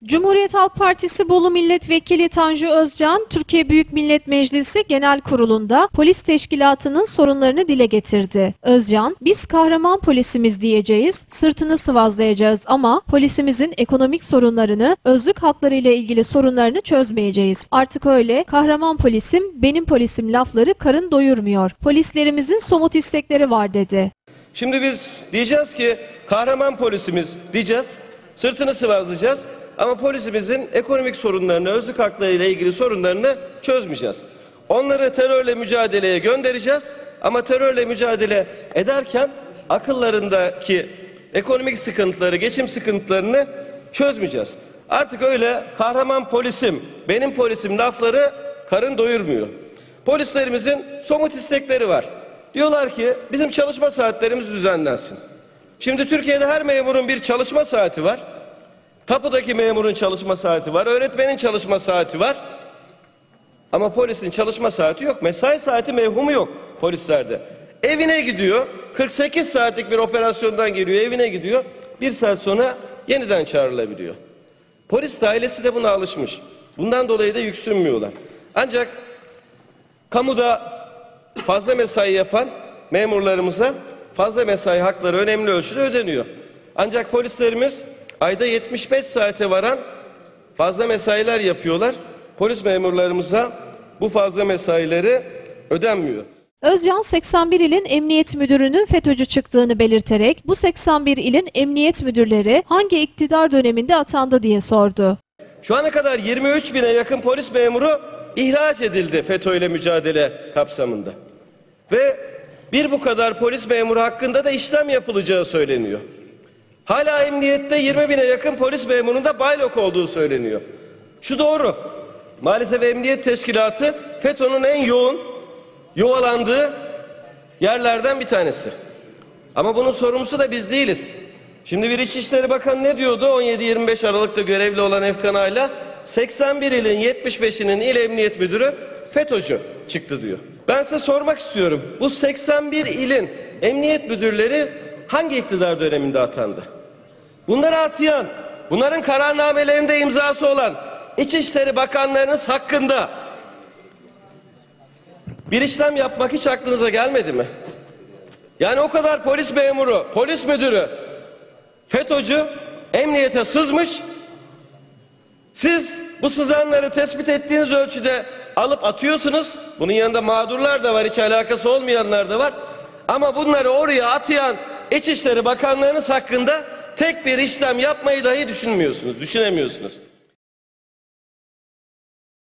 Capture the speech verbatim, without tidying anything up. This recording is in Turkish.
Cumhuriyet Halk Partisi Bolu Milletvekili Tanju Özcan, Türkiye Büyük Millet Meclisi Genel Kurulu'nda polis teşkilatının sorunlarını dile getirdi. Özcan, biz kahraman polisimiz diyeceğiz, sırtını sıvazlayacağız ama polisimizin ekonomik sorunlarını, özlük hakları ile ilgili sorunlarını çözmeyeceğiz. Artık öyle, kahraman polisim, benim polisim lafları karın doyurmuyor. Polislerimizin somut istekleri var dedi. Şimdi biz diyeceğiz ki kahraman polisimiz diyeceğiz, sırtını sıvazlayacağız. Ama polisimizin ekonomik sorunlarını, özlük hakları ile ilgili sorunlarını çözmeyeceğiz. Onları terörle mücadeleye göndereceğiz. Ama terörle mücadele ederken akıllarındaki ekonomik sıkıntıları, geçim sıkıntılarını çözmeyeceğiz. Artık öyle kahraman polisim, benim polisim lafları karın doyurmuyor. Polislerimizin somut istekleri var. Diyorlar ki bizim çalışma saatlerimiz düzenlensin. Şimdi Türkiye'de her memurun bir çalışma saati var. Tapudaki memurun çalışma saati var, öğretmenin çalışma saati var. Ama polisin çalışma saati yok, mesai saati mevhumu yok polislerde. Evine gidiyor, kırk sekiz saatlik bir operasyondan geliyor, evine gidiyor, bir saat sonra yeniden çağrılabiliyor. Polis ailesi de buna alışmış. Bundan dolayı da yüksünmüyorlar. Ancak kamuda fazla mesai yapan memurlarımıza fazla mesai hakları önemli ölçüde ödeniyor. Ancak polislerimiz ayda yetmiş beş saate varan fazla mesailer yapıyorlar. Polis memurlarımıza bu fazla mesaileri ödenmiyor. Özcan, seksen bir ilin emniyet müdürünün FETÖ'cü çıktığını belirterek bu seksen bir ilin emniyet müdürleri hangi iktidar döneminde atandı diye sordu. Şu ana kadar yirmi üç bine yakın polis memuru ihraç edildi FETÖ ile mücadele kapsamında. Ve bir bu kadar polis memuru hakkında da işlem yapılacağı söyleniyor. Hala emniyette yirmi bine yakın polis memurunun da baylok olduğu söyleniyor. Şu doğru. Maalesef emniyet teşkilatı FETÖ'nün en yoğun yuvalandığı yerlerden bir tanesi. Ama bunun sorumlusu da biz değiliz. Şimdi bir İçişleri Bakanı ne diyordu? on yedi yirmi beş Aralık'ta görevli olan Efkan Ayla, seksen bir ilin yetmiş beşinin il emniyet müdürü FETÖ'cü çıktı diyor. Ben size sormak istiyorum. Bu seksen bir ilin emniyet müdürleri hangi iktidar döneminde atandı? Bunları atayan, bunların kararnamelerinde imzası olan İçişleri Bakanlarınız hakkında bir işlem yapmak hiç aklınıza gelmedi mi? Yani o kadar polis memuru, polis müdürü, FETÖ'cü emniyete sızmış. Siz bu sızanları tespit ettiğiniz ölçüde alıp atıyorsunuz. Bunun yanında mağdurlar da var, hiç alakası olmayanlar da var. Ama bunları oraya atayan İçişleri Bakanlarınız hakkında tek bir işlem yapmayı dahi düşünmüyorsunuz, düşünemiyorsunuz.